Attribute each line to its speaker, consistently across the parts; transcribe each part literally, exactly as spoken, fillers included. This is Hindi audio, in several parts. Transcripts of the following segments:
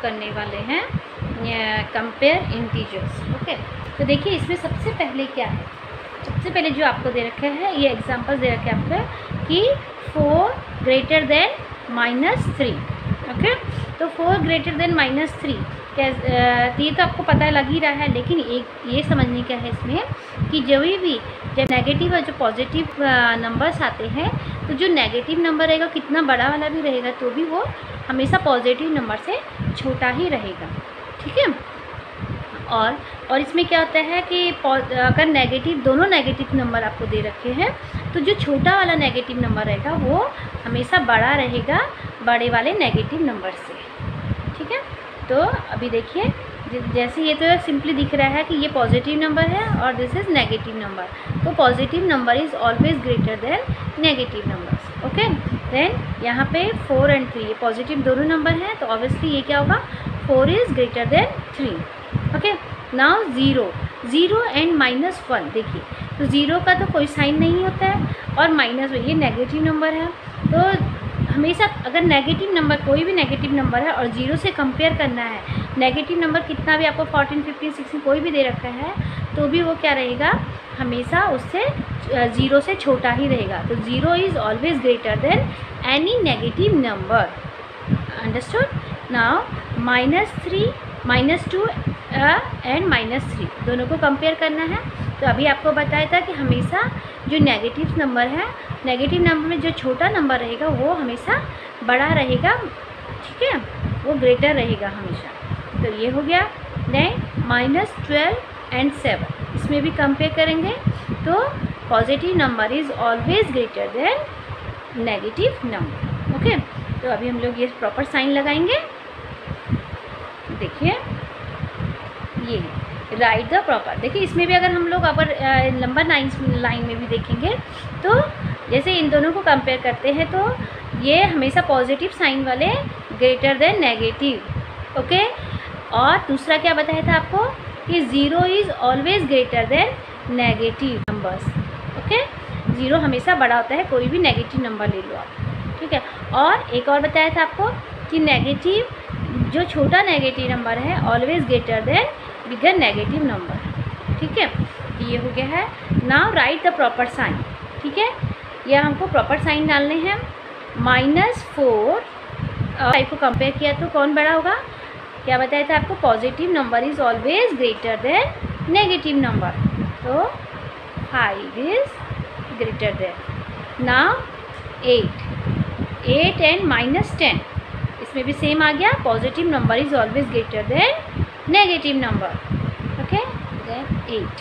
Speaker 1: करने वाले हैं कंपेयर इंटीजर्स। ओके, तो देखिए इसमें सबसे पहले क्या है, सबसे पहले जो आपको दे रखे हैं ये एग्जांपल दे रखे हैं आपको कि four greater than minus three. Okay, तो four greater than minus three क्या, ये तो आपको पता लग ही रहा है, लेकिन एक ये समझने का है इसमें कि जब भी जब नेगेटिव और जो पॉजिटिव नंबर्स आते हैं तो जो नेगेटिव नंबर रहेगा कितना बड़ा वाला भी रहेगा तो भी वो हमेशा पॉजिटिव नंबर से छोटा ही रहेगा। ठीक है, और और इसमें क्या होता है कि अगर नेगेटिव दोनों नेगेटिव नंबर आपको दे रखे हैं तो जो छोटा वाला नेगेटिव नंबर रहेगा वो हमेशा बड़ा रहेगा बड़े वाले नेगेटिव नंबर से। ठीक है, तो अभी देखिए जैसे ये तो सिंपली दिख रहा है कि ये पॉजिटिव नंबर है और दिस इज़ नेगेटिव नंबर, तो positive number is always greater than negative numbers. Okay, then यहाँ पे फोर एंड थ्री ये पॉजिटिव दोनों नंबर हैं तो ऑब्वियसली ये क्या होगा, four is greater than three. Okay, now zero zero and minus one, देखिए तो ज़ीरो का तो कोई साइन नहीं होता है और माइनस वन ये नेगेटिव नंबर है, तो हमेशा अगर नेगेटिव नंबर कोई भी नेगेटिव नंबर है और ज़ीरो से कंपेयर करना है, नेगेटिव नंबर कितना भी आपको फोर्टीन फिफ्टीन सिक्सटीन कोई भी दे रखा है तो भी वो क्या रहेगा, हमेशा उससे ज़ीरो से छोटा ही रहेगा। तो zero is always greater than any negative number. Understood? Now minus three minus two and minus three दोनों को कंपेयर करना है, तो अभी आपको बताया था कि हमेशा जो नेगेटिव नंबर है, नेगेटिव नंबर में जो छोटा नंबर रहेगा वो हमेशा बड़ा रहेगा। ठीक है, वो ग्रेटर रहेगा हमेशा। तो ये हो गया। Then minus twelve and seven इसमें भी कंपेयर करेंगे तो positive number is always greater than negative number. Okay, तो अभी हम लोग ये प्रॉपर साइन लगाएंगे। देखिए ये राइट द प्रॉपर, देखिए इसमें भी अगर हम लोग अगर नंबर नाइन लाइन में भी देखेंगे तो जैसे इन दोनों को कंपेयर करते हैं तो ये हमेशा पॉजिटिव साइन वाले ग्रेटर देन नेगेटिव। ओके, और दूसरा क्या बताया था आपको कि zero is always greater than negative numbers. Okay, zero हमेशा बड़ा होता है, कोई भी नेगेटिव नंबर ले लो आप। ठीक है, और एक और बताया था आपको कि नेगेटिव जो छोटा नेगेटिव नंबर है always greater than bigger negative number. ठीक है, ये हो गया है। Now write the proper sign. ठीक है, यह हमको प्रॉपर साइन डालने हैं। माइनस फोर फाइव को कंपेयर किया तो कौन बड़ा होगा, क्या बताया था आपको, positive number is always greater than negative number, तो five is greater than. Now eight eight and minus ten इसमें भी सेम आ गया, positive number is always greater than negative number. Okay, then eight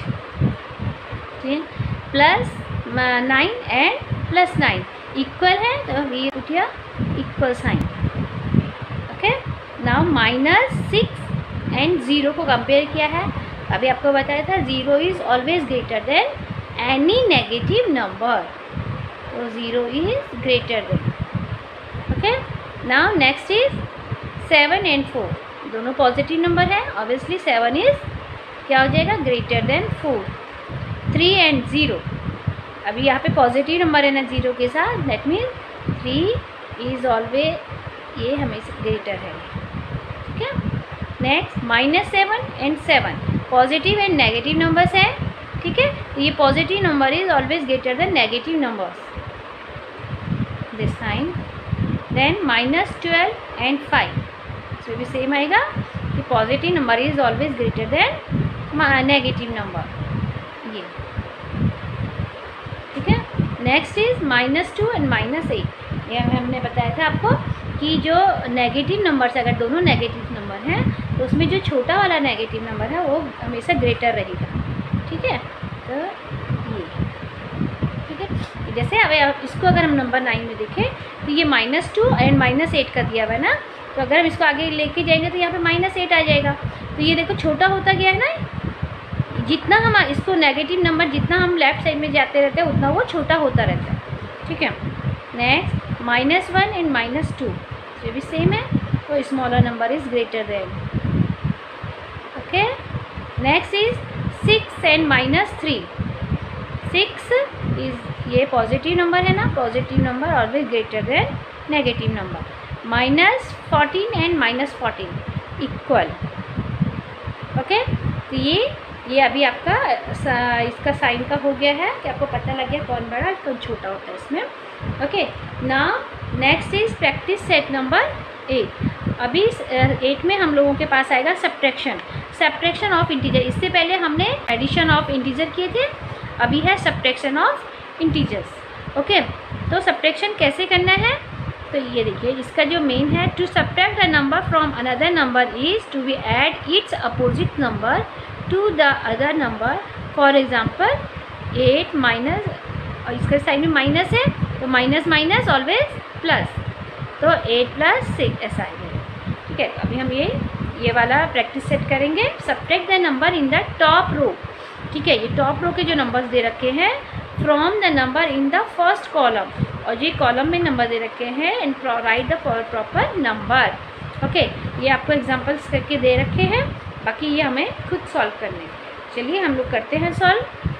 Speaker 1: plus nine and plus nine equal है तो we put here equal sign. Okay, now minus six and zero को कंपेयर किया है, अभी आपको बताया था zero is always greater than any negative number, तो zero is greater than. Okay, now next is seven and four दोनों पॉजिटिव नंबर है, ऑब्वियसली सेवन इज़ क्या हो जाएगा, greater then four. Three and zero अभी यहाँ पे पॉजिटिव नंबर है ना ज़ीरो के साथ, that means three is always ये हमेशा ग्रेटर है। ठीक है, next minus seven and seven positive and negative numbers हैं। ठीक है, तो ये positive number is always greater than negative numbers, this sign. Then minus twelve and five इसमें भी सेम आएगा कि positive number is always greater than negative number, ये। ठीक है, next is minus two and minus eight, ये हमने बताया था आपको कि जो नेगेटिव नंबर्स अगर दोनों नेगेटिव नंबर हैं तो उसमें जो छोटा वाला नेगेटिव नंबर है वो हमेशा ग्रेटर रहेगा। ठीक है, तो ये ठीक है, जैसे अब इसको अगर हम नंबर नाइन में देखें तो ये minus two and minus eight का दिया हुआ है ना, तो अगर हम इसको आगे लेके जाएंगे तो यहाँ पे माइनस एट आ जाएगा, तो ये देखो छोटा होता गया है ना, जितना हम इसको नेगेटिव नंबर जितना हम लेफ्ट साइड में जाते रहते हैं उतना वो छोटा होता रहता है। ठीक है, next minus one and minus two ये भी सेम है, तो smaller number is greater than. Okay, next is six and minus three, six is ये पॉजिटिव नंबर है ना, positive number always greater than negative number. Minus fourteen and minus fourteen equal. Okay, तो ये ये अभी आपका इसका साइन का हो गया है कि आपको पता लग गया कौन बड़ा कौन छोटा होता है इसमें। Okay, now next is practice set number eight. अभी एट में हम लोगों के पास आएगा सब्ट्रैक्शन, सब्ट्रैक्शन ऑफ इंटीजर। इससे पहले हमने एडिशन ऑफ इंटीजर किए थे, अभी है सब्ट्रैक्शन ऑफ इंटीजर्स। ओके, तो सब्ट्रैक्शन कैसे करना है, तो ये देखिए इसका जो मेन है, to subtract the number from another number is to be add its opposite number to the other number. For example eight minus, और इसके साइड में माइनस है तो माइनस माइनस ऑलवेज प्लस, तो एट प्लस सिक्स ऐसा है। ठीक है, अभी हम ये ये वाला प्रैक्टिस सेट करेंगे। Subtract the number in the top row. ठीक है, ये टॉप रो के जो नंबर्स दे रखे हैं from the number in the first column, और ये कॉलम में नंबर दे रखे हैं and write the proper number. Okay, ये आपको एग्जांपल्स करके दे रखे हैं, बाकी ये हमें खुद सॉल्व करने हैं। चलिए हम लोग करते हैं solve.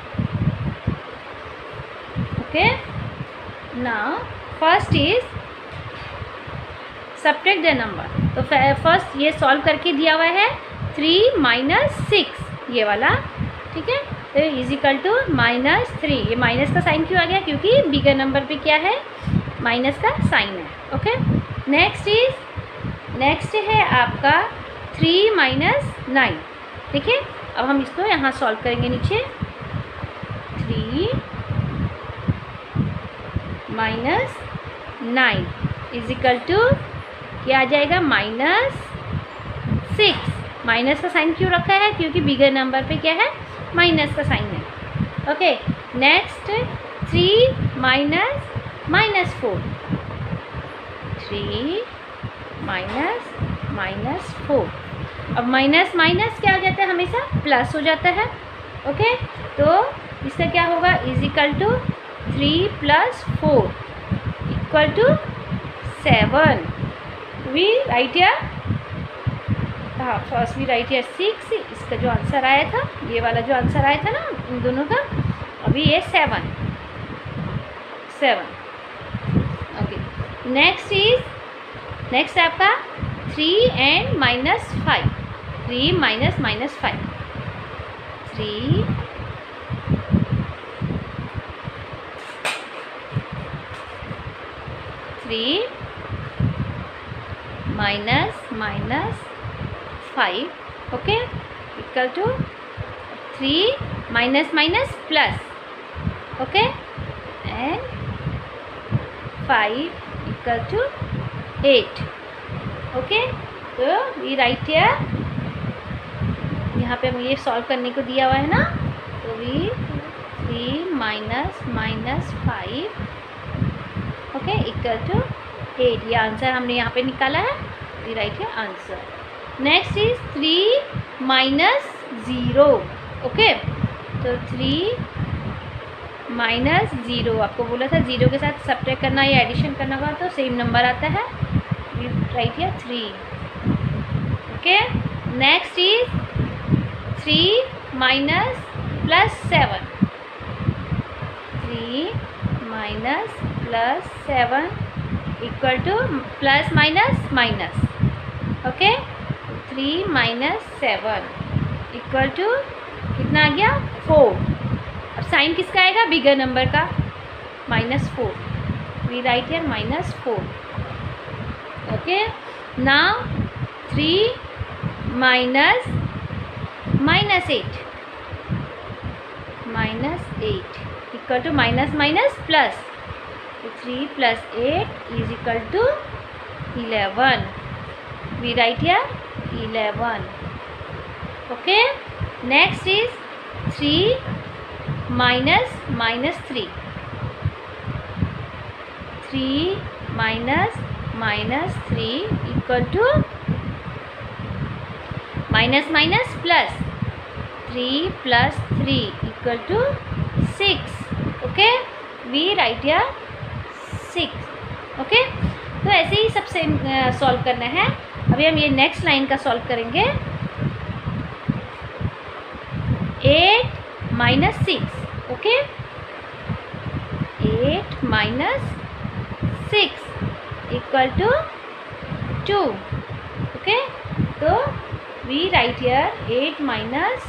Speaker 1: Okay, now first is subtract the number. तो फर्स्ट ये सॉल्व करके दिया हुआ है थ्री माइनस सिक्स, ये वाला। ठीक है, तो is equal to minus three. ये माइनस का साइन क्यों आ गया, क्योंकि बिगर नंबर पे क्या है, माइनस का साइन है। ओके, नेक्स्ट इज नेक्स्ट है आपका थ्री माइनस नाइन। देखिए अब हम इसको यहाँ सॉल्व करेंगे नीचे। Three minus nine is equal to क्या आ जाएगा, माइनस सिक्स। माइनस का साइन क्यों रखा है, क्योंकि बिगर नंबर पे क्या है, माइनस का साइन है। Okay, next three minus minus four, three minus minus four. अब माइनस माइनस क्या हो जाता है, हमेशा प्लस हो जाता है। ओके, तो इसका क्या होगा, is equal to three plus four equal to seven. We write या हाँ, फर्स्ट वी राइट या सिक्स। इसका जो आंसर आया था, ये वाला जो आंसर आया था ना इन दोनों का, अभी ये seven seven. Okay, next is next आपका three and minus five, three minus minus five, three three minus minus five. Okay, equal to three minus minus plus. Okay, and five equal to eight. Okay, तो वी राइट हियर, यहाँ पे हम ये सॉल्व करने को दिया हुआ है ना, तो we three minus minus five okay equal to eight. ये आंसर हमने यहाँ पे निकाला है, we write here answer. Next is three minus zero. Okay, तो थ्री माइनस ज़ीरो, आपको बोला था ज़ीरो के साथ सब्ट्रैक्ट करना या एडिशन करना होगा तो सेम नंबर आता है, we write here three. Okay, next is three minus plus seven, three minus plus seven equal to plus minus minus. Okay, three minus seven equal to कितना आ गया, फोर। अब साइन किसका आएगा, बिगर नंबर का, minus four. We write here minus four. Okay, now three minus minus eight, minus eight equal to minus minus plus, तो three plus eight is equal to eleven. We write here eleven. Okay, next is three minus minus three, three minus minus three equal to minus minus plus, three plus three equal to six. Okay, we write here six. Okay, तो ऐसे ही सबसे सॉल्व करना है। अभी हम ये नेक्स्ट लाइन का सॉल्व करेंगे। Eight minus six. Okay, eight minus six equal to two. Okay, तो we write here eight minus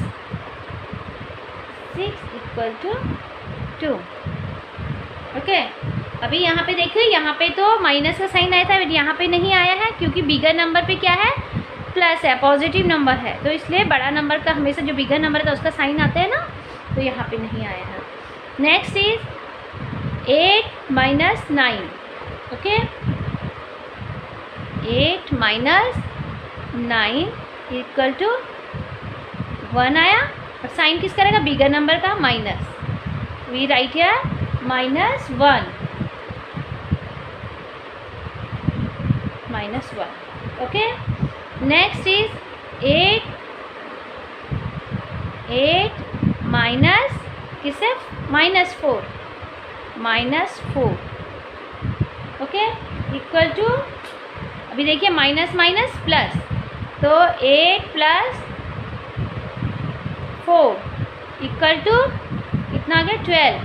Speaker 1: six equal to two. Okay, अभी यहाँ पे देखिए, यहाँ पे तो माइनस का साइन आया था, बट यहाँ पे नहीं आया है क्योंकि बिगर नंबर पे क्या है, प्लस है, पॉजिटिव नंबर है, तो इसलिए बड़ा नंबर का हमेशा जो बिगर नंबर है उसका साइन आता है ना, तो यहाँ पे नहीं आया है। Next is eight minus nine. Okay, eight minus nine equal to one आया, और साइन किस करेगा, बिगर नंबर का, minus. We write here minus one, minus one. Okay, next is eight, eight minus किससे, minus four, minus four. Okay, equal to, अभी देखिए माइनस माइनस प्लस, तो eight plus four equal to कितना आ गया, ट्वेल्व।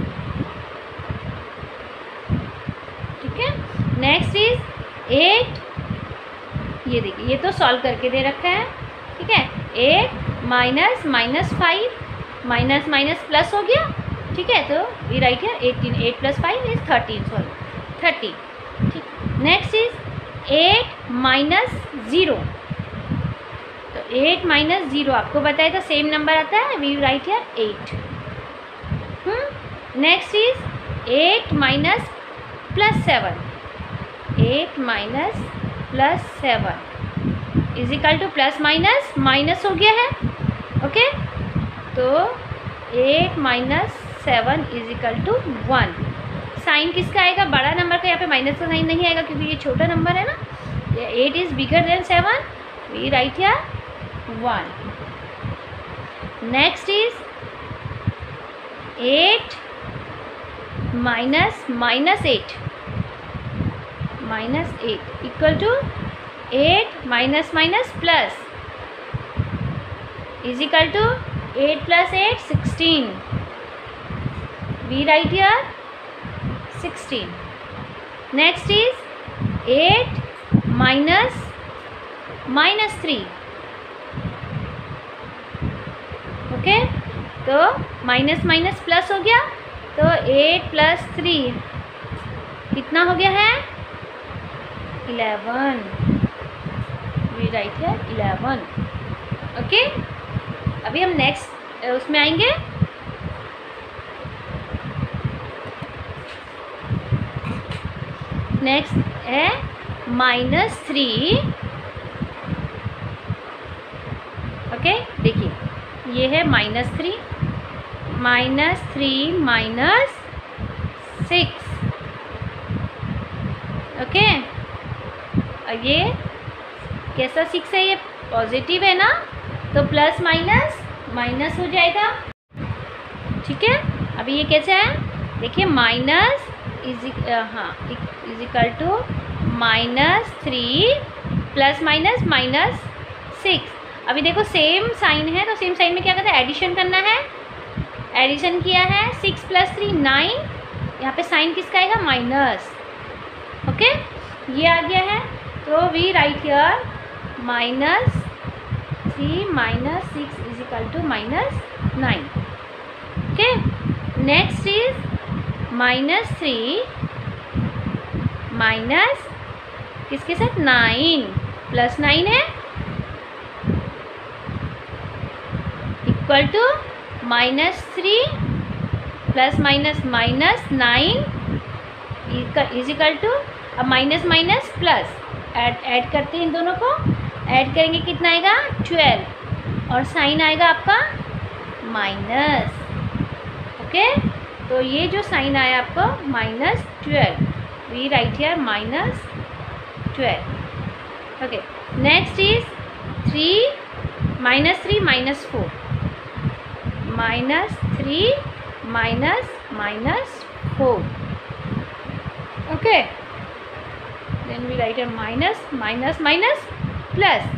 Speaker 1: ठीक है, नेक्स्ट इज एट, ये देखिए ये तो सॉल्व करके दे रखा है। ठीक है, eight minus minus five, minus minus plus हो गया। ठीक है, तो we write here eighteen, eight plus five is thirteen, sorry thirty. ठीक, next is eight minus zero, तो एट माइनस ज़ीरो आपको बताया था सेम नंबर आता है, we write here eight. Next is eight minus plus seven, eight minus plus seven is equal to plus minus minus हो गया है। ओके, तो eight minus seven is equal to one. Sign किसका आएगा, बड़ा नंबर का, यहाँ पे माइनस का साइन नहीं आएगा क्योंकि ये छोटा नंबर है ना। Eight is bigger than seven, we write here one. Next is eight minus minus eight, minus eight equal to eight minus minus plus is equal to eight plus eight sixteen, we write here sixteen. Next is eight minus minus three. Okay, तो माइनस माइनस प्लस हो गया, तो एट प्लस थ्री कितना हो गया है, इलेवन, वी राइट है इलेवन। ओके, अभी हम नेक्स्ट उसमें आएंगे। नेक्स्ट है माइनस थ्री। ओके, देखिए ये है minus three, minus three minus six. Okay, और ये कैसा सिक्स है, ये पॉजिटिव है ना, तो प्लस माइनस माइनस हो जाएगा। ठीक है, अभी ये कैसे है, देखिए माइनस इज हाँ is equal to minus three plus minus minus six. अभी देखो सेम साइन है, तो सेम साइन में क्या करते हैं, एडिशन करना है। एडिशन किया है, सिक्स प्लस थ्री नाइन, यहाँ पे साइन किसका आएगा, माइनस। ओके, ये आ गया है, तो we write here minus three minus six is equal to minus nine. Okay, next is minus three minus किसके साथ, नाइन प्लस नाइन है, equal to minus three plus minus minus nine is equal to, अब minus minus plus add add करते हैं, इन दोनों को ऐड करेंगे कितना आएगा, ट्वेल्व, और साइन आएगा आपका माइनस। ओके, तो ये जो साइन आया आपको minus twelve, we write here minus twelve. Okay, next is three minus three minus four, minus three minus minus four. Okay, then we write a minus minus minus plus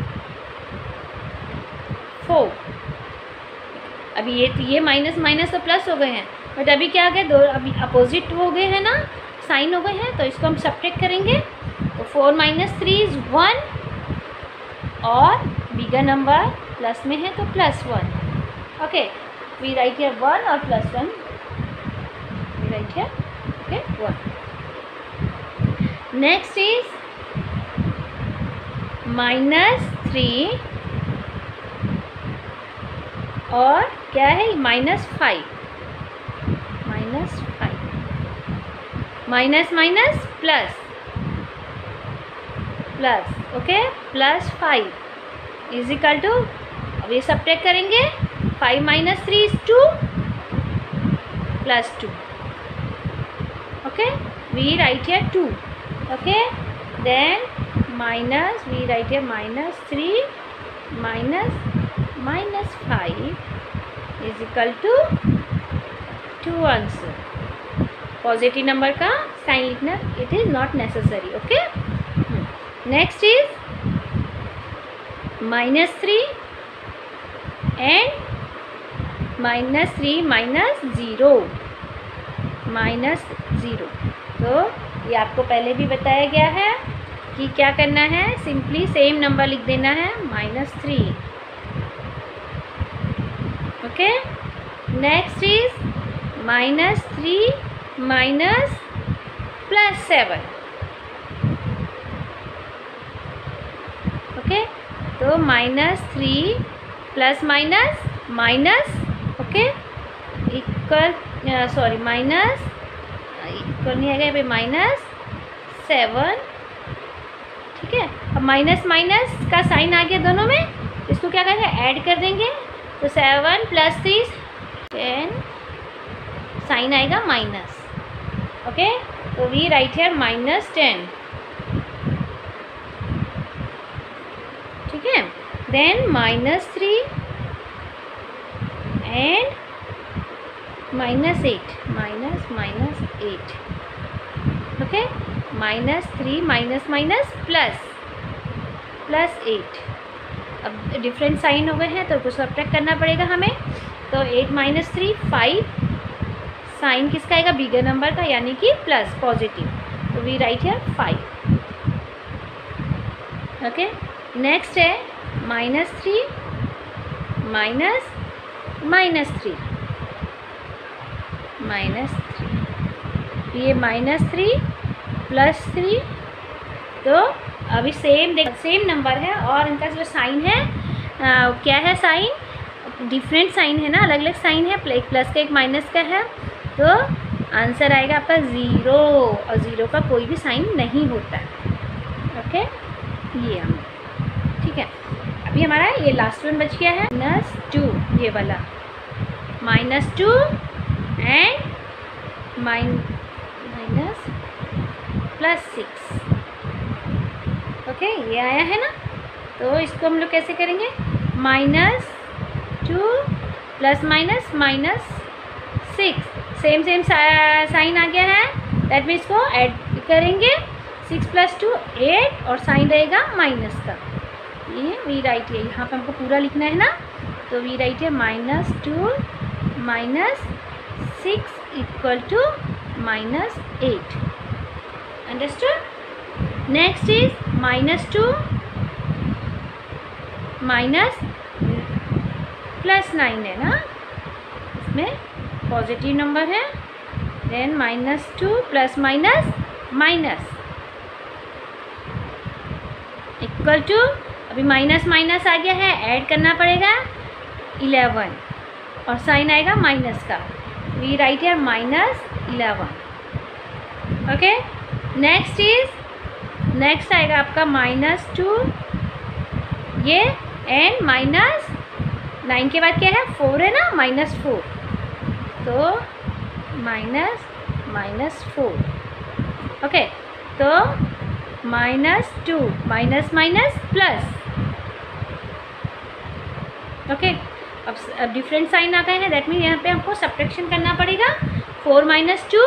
Speaker 1: four. अभी ये ये माइनस माइनस तो प्लस हो गए हैं, बट अभी क्या आ गया, दो अभी अपोजिट हो गए हैं ना, साइन हो गए हैं, तो इसको हम सब्ट्रैक्ट करेंगे। तो four minus three is one, और बिगर नंबर प्लस में है तो plus one. Okay, we write here one और plus one, we write here okay one. Next is minus three और क्या है minus five, minus five, minus minus plus plus. Okay, plus five is equal to, अब ये सब्ट्रैक्ट करेंगे, five minus three is two plus two. Okay, we write here two. Okay, then minus, we write here minus three minus minus five is equal to two answer. Positive number का साइन लिखना it is not necessary. Okay, next is minus three and minus three minus zero, minus zero. तो ये आपको पहले भी बताया गया है कि क्या करना है, सिंपली सेम नंबर लिख देना है, minus three. Okay, next is minus three minus plus seven. Okay, तो minus three plus minus minus, okay, equal, sorry minus equal नहीं आएगा यहाँ पे, माइनस सेवन. ठीक है, अब माइनस माइनस का साइन आ गया दोनों में, इसको क्या करेंगे, ऐड कर देंगे. तो seven plus three ten, sign आएगा माइनस. ओके, तो we write here minus ten. ठीक है, then minus three and minus eight, minus minus eight. Okay, minus three minus minus plus plus eight. अब डिफरेंट साइन हो गए हैं तो कुछ सब्ट्रैक्ट करना पड़ेगा हमें. तो eight minus three five, sign किसका आएगा, बिगर नंबर का, यानी कि प्लस पॉजिटिव. तो we write here five. Okay, next है minus three minus minus three, minus three, ये माइनस थ्री प्लस थ्री. तो अभी सेम देख, सेम नंबर है और इनका जो साइन है आ, क्या है, साइन डिफरेंट साइन है ना, अलग अलग साइन है, एक प्लस का एक माइनस का है. तो आंसर आएगा आपका ज़ीरो, और ज़ीरो का कोई भी साइन नहीं होता है. ओके, ये हम, ठीक है. अभी हमारा ये लास्ट वन बच गया है, माइनस टू, ये वाला minus two and minus plus six. Okay, ये आया है ना. तो इसको हम लोग कैसे करेंगे, minus two plus minus minus six, same same sign आ गया है, दैट मीन्स को ऐड करेंगे. सिक्स प्लस टू एट और साइन रहेगा माइनस का. ये वी राइट है, यहाँ पे हमको पूरा लिखना है ना. तो वी राइट है minus two minus six equal to minus eight. Understood. Next is minus two minus plus nine है ना, इसमें पॉजिटिव नंबर है. Then minus two plus minus minus equal to, अभी माइनस माइनस आ गया है, ऐड करना पड़ेगा इलेवन और साइन आएगा माइनस का. We write here minus eleven. Okay, next is, next आएगा आपका माइनस टू, ये एंड माइनस नाइन के बाद क्या है, फोर है ना, माइनस फोर. तो माइनस माइनस फोर. ओके, तो minus two minus minus plus. Okay, अब अब डिफरेंट साइन आ गए हैं, दैट मीन यहाँ पे हमको सब्ट्रैक्शन करना पड़ेगा. फोर माइनस टू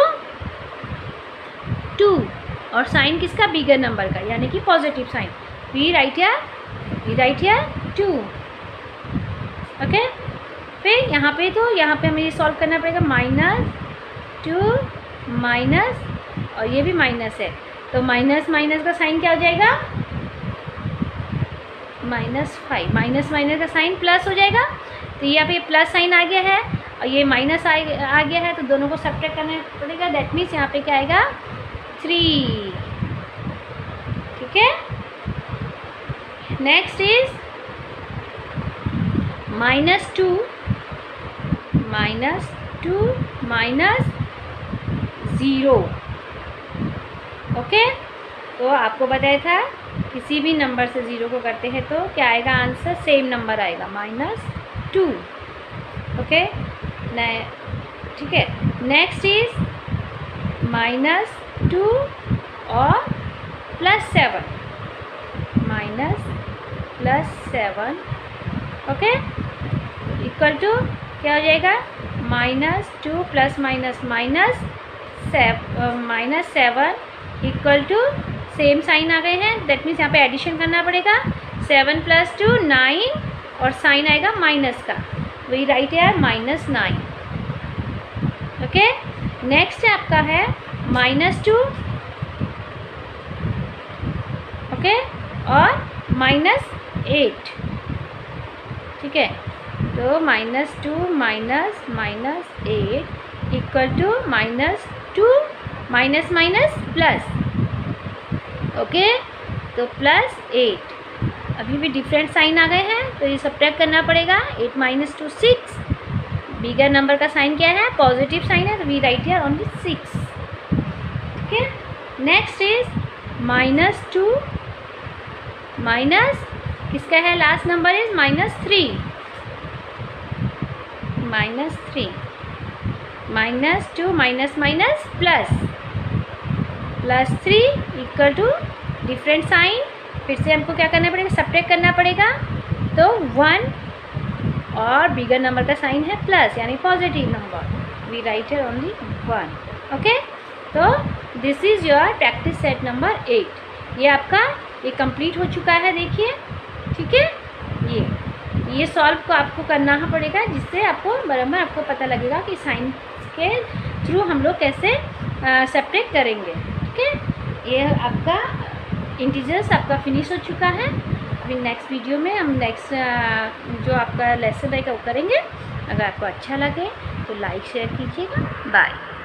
Speaker 1: टू, और साइन किसका, बिगर नंबर का, यानी कि positive sign. We write here, we write here two. Okay, फिर यहाँ पे, तो यहाँ पे हमें ये सॉल्व करना पड़ेगा, माइनस टू माइनस, और ये भी माइनस है, तो माइनस माइनस का साइन क्या हो जाएगा, माइनस फाइव, माइनस माइनस का साइन प्लस हो जाएगा, तो यहाँ पे प्लस साइन आ गया है और ये माइनस आ आ गया है, तो दोनों को सब्ट्रैक्ट करना पड़ेगा। दैट मीन्स यहाँ पे क्या आएगा, थ्री। ठीक है, next is minus two, minus two minus zero. Okay, तो आपको बताया था किसी भी नंबर से ज़ीरो को करते हैं तो क्या आएगा आंसर, सेम नंबर आएगा, माइनस टू। ओके, ठीक है, नेक्स्ट इज माइनस टू और plus seven, minus plus seven. Okay, equal to क्या हो जाएगा, minus two plus minus minus seven, minus seven equal to same sign आ गए हैं। दैट मीन्स यहाँ पे एडिशन करना पड़ेगा, सेवन प्लस टू नाइन और साइन आएगा माइनस का, वही राइट है यार, माइनस नाइन। ओके, नेक्स्ट आपका है माइनस टू, ओके, और माइनस एट। ठीक है, तो minus two minus minus eight equal to minus two minus minus plus. Okay, तो प्लस एट, अभी भी डिफरेंट साइन आ गए हैं तो ये सब्ट्रैक्ट करना पड़ेगा। Eight minus two six, bigger number का साइन क्या है, पॉजिटिव साइन है, तो we write here only six. ठीक है, next is minus two minus किसका है, last number is minus three, minus three, minus two minus minus plus, plus three equal to different sign, फिर से हमको क्या करना पड़ेगा, सब्ट्रैक्ट करना पड़ेगा। तो वन और बिगर नंबर का साइन है प्लस, यानी positive number, we write here only one. Okay, तो this is your practice set number eight. ये आपका ये कंप्लीट हो चुका है, देखिए। ठीक है, ये ये सॉल्व को आपको करना पड़ेगा, जिससे आपको बराबर आपको पता लगेगा कि साइन के थ्रू हम लोग कैसे सब्ट्रैक्ट करेंगे। ठीक है, ये आपका इंटीजर्स आपका फिनिश हो चुका है। अभी नेक्स्ट वीडियो में हम नेक्स्ट जो आपका लेसन रहेगा वो करेंगे। अगर आपको अच्छा लगे तो लाइक शेयर कीजिएगा। बाय।